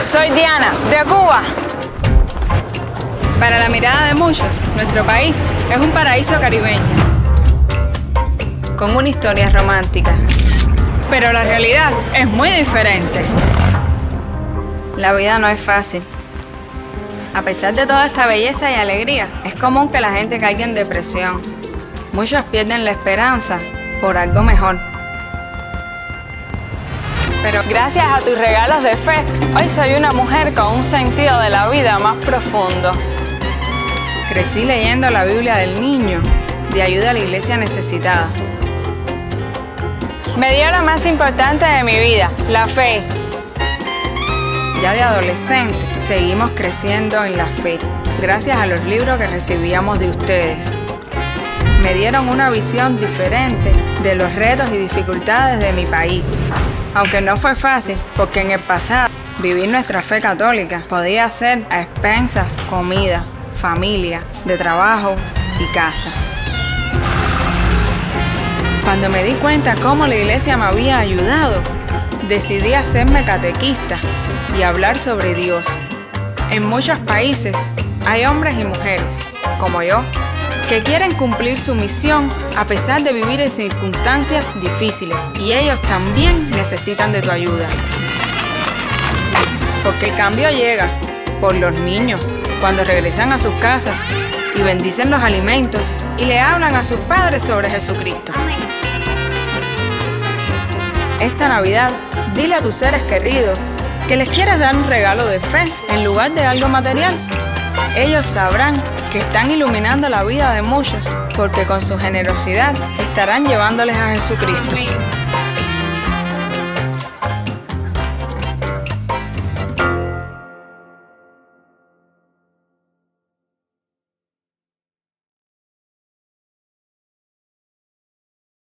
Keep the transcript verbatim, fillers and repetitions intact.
soy Diana, de Cuba. Para la mirada de muchos, nuestro país es un paraíso caribeño, con una historia romántica. Pero la realidad es muy diferente. La vida no es fácil. A pesar de toda esta belleza y alegría, es común que la gente caiga en depresión. Muchos pierden la esperanza por algo mejor. Pero gracias a tus regalos de fe, hoy soy una mujer con un sentido de la vida más profundo. Crecí leyendo la Biblia del Niño, de ayuda a la iglesia necesitada. Me dio lo más importante de mi vida, la fe. Ya de adolescente, seguimos creciendo en la fe, gracias a los libros que recibíamos de ustedes. Me dieron una visión diferente de los retos y dificultades de mi país. Aunque no fue fácil, porque en el pasado vivir nuestra fe católica podía ser a expensas comida, familia, de trabajo y casa. Cuando me di cuenta cómo la iglesia me había ayudado, decidí hacerme catequista y hablar sobre Dios. En muchos países hay hombres y mujeres, como yo, que quieren cumplir su misión a pesar de vivir en circunstancias difíciles, y ellos también necesitan de tu ayuda. Porque el cambio llega por los niños, cuando regresan a sus casas y bendicen los alimentos y le hablan a sus padres sobre Jesucristo. Esta Navidad, dile a tus seres queridos que les quieres dar un regalo de fe en lugar de algo material. Ellos sabrán que están iluminando la vida de muchos, porque con su generosidad estarán llevándoles a Jesucristo.